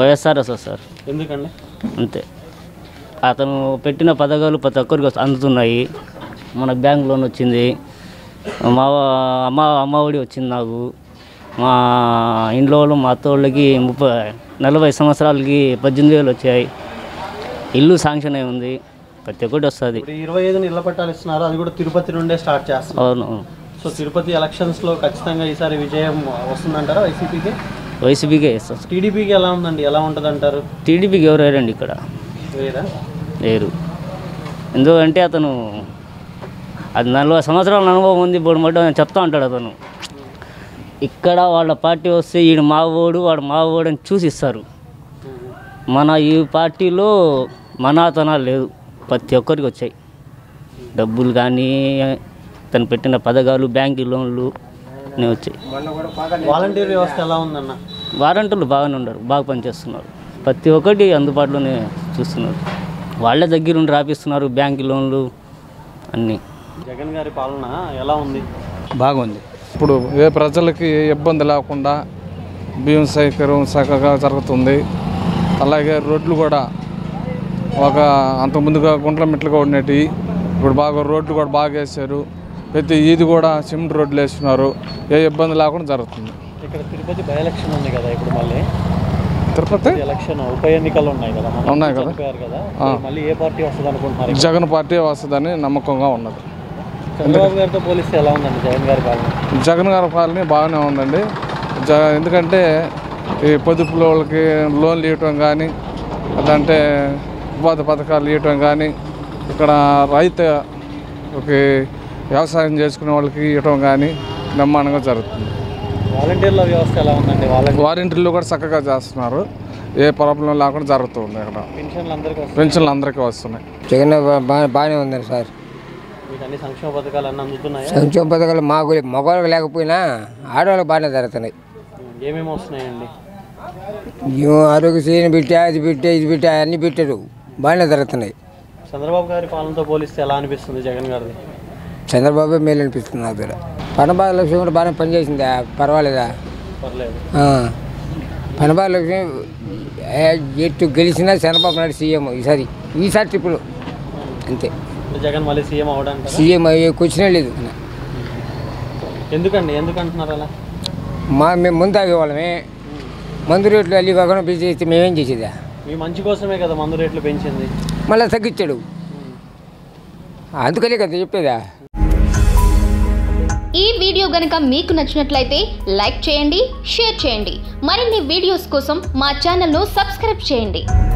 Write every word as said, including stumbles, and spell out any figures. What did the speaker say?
వైఎస్ఆర్ వస్తుంది సార్. ఎందుకండి? అంతే, అతను పెట్టిన పథకాలు ప్రతి ఒక్కరికి అందుతున్నాయి. మన బ్యాంక్ లోన్ వచ్చింది, మా అమ్మ అమ్మ ఒడి వచ్చింది నాకు, మా ఇంట్లో వాళ్ళు మా అత్త వాళ్ళకి ముప్పై నలభై సంవత్సరాలకి పద్దెనిమిది వేలు వచ్చాయి, ఇల్లు శాంక్షన్ అయి ఉంది, ప్రతి ఒక్కటి వస్తుంది. ఇరవై ఐదు ఇళ్ళ పట్టాలు ఇస్తున్నారు, అది కూడా తిరుపతి నుండే స్టార్ట్ చేస్తారు. అవును. సో తిరుపతి ఎలక్షన్స్లో ఖచ్చితంగా ఈసారి విజయం వస్తుందంటారా వైసీపీకి? వైసీపీకే ఇస్తాం. టీడీపీకి ఎలా ఉందండి, ఎలా ఉంటుంది అంటారు? టీడీపీకి ఎవరు వేరండి ఇక్కడ, వేరా లేరు. ఎందుకంటే అతను అది నలభై సంవత్సరాల అనుభవం ఉంది, ఇప్పుడు మటు చెప్తా ఉంటాడు అతను. ఇక్కడ వాళ్ళ పార్టీ వస్తే ఈడు మా ఓడు వాడు మా ఓడు అని చూసి ఇస్తారు. మన ఈ పార్టీలో మనాతనాలు లేదు, ప్రతి ఒక్కరికి వచ్చాయి డబ్బులు కానీ, తను పెట్టిన పథకాలు, బ్యాంకు లోన్లు అన్నీ వచ్చాయి. వాలంటీర్ వ్యవస్థ ఎలా ఉందన్న? వారంటీర్లు బాగానే ఉన్నారు, బాగా పనిచేస్తున్నారు, ప్రతి ఒక్కటి అందుబాటులోనే చూస్తున్నారు, వాళ్ళే దగ్గరుండి రాపిస్తున్నారు బ్యాంకు లోన్లు అన్నీ. జగన్ గారి పాలన ఎలా ఉంది? బాగుంది. ఇప్పుడు ఏ ప్రజలకి ఇబ్బంది లేకుండా బియ్యం సౌకర్యం చక్కగా జరుగుతుంది. అలాగే రోడ్లు కూడా ఒక అంతకుముందుగా గుంట్ల మెట్లుగా ఉండేవి, ఇప్పుడు బాగా రోడ్లు కూడా బాగా వేసారు. ప్రతి ఈది కూడా సిమెంట్ రోడ్లు వేస్తున్నారు, ఏ ఇబ్బంది లేకుండా జరుగుతుంది. ఇక్కడ తిరుపతి బై ఎలక్షన్ ఉంది కదా, ఇప్పుడు మళ్ళీ తిరుపతి ఎలక్షన్ ఉప ఎన్నికలు ఉన్నాయి కదా, ఉన్నాయి కదా, మళ్ళీ ఏ పార్టీ వస్తుంది అనుకుంటున్నారు? జగన్ పార్టీ వస్తుందని నమ్మకంగా ఉన్నది. చంద్రబాబు గారితో పోలిస్తే ఎలా ఉందండి జగన్ గారి పాలన? జగన్ గారి పాలన బాగానే ఉందండి. జ ఎందుకంటే ఈ పొదుపుల వాళ్ళకి లోన్లు ఇవ్వటం కానీ, అదంటే ఉపాధి పథకాలు ఇవ్వటం కానీ, ఇక్కడ రైతుకి వ్యవసాయం చేసుకునే వాళ్ళకి ఇవ్వటం కానీ బ్రహ్మాండంగా జరుగుతుంది. వాలంటీర్ల వ్యవస్థ ఎలా ఉందండి? వాలంటీర్లు కూడా చక్కగా చేస్తున్నారు, ఏ ప్రాబ్లం లేకుండా జరుగుతుంది. ఇక్కడ పెన్షన్లు అందరికీ పెన్షన్లు అందరికీ వస్తున్నాయి. జగన్ బాగానే ఉందండి సార్. అన్ని సంక్షేమ పథకాలు అన్నీ అందుతున్నాయి. సంక్షేమ పథకాలు మాకు మగవాళ్ళకి లేకపోయినా ఆడవాళ్ళకి బాగానే జరుగుతున్నాయి. ఏమేమి వస్తున్నాయండి? ఆరోగ్యశ్రీ పెట్టా, అది పెట్టా, ఇది పెట్టా, అన్నీ పెట్టారు, బాగానే జరుగుతున్నాయి. చంద్రబాబు గారి పాలనతో పోలిస్తే ఎలా అనిపిస్తుంది జగన్ గారిది? చంద్రబాబు మేలు అనిపిస్తుంది నా దగ్గర. పనబాద లక్ష్మి కూడా బాగానే పనిచేసిందా, పర్వాలేదా? పర్లేదు. పనబాద లక్ష్మి ఎటు గెలిచినా చంద్రబాబు నాయుడు సీఎం ఈసారి, ఈసారి ట్రిప్పులు అంతే. జగన్ మళ్ళీ సీఎం అవడానికి సీఎం అయ్యే క్వశ్చనే లేదు. ఎందుకండి, ఎందుకు అంటున్నారు అలా? మా మేము ముందు తాగేవాళ్ళమే, మందు రేట్లు అల్లి కాకుండా పెంచేస్తే మేమేం చేసేదా? మీ మంచి కోసమే కదా మందు రేట్లు పెంచింది, మళ్ళీ తగ్గించాడు, అందుకనే కదా చెప్పేదా. ఈ వీడియో గనుక మీకు నచ్చినట్లయితే లైక్ చేయండి, షేర్ చేయండి. మరిన్ని వీడియోస్ కోసం మా ఛానల్ను సబ్స్క్రైబ్ చేయండి.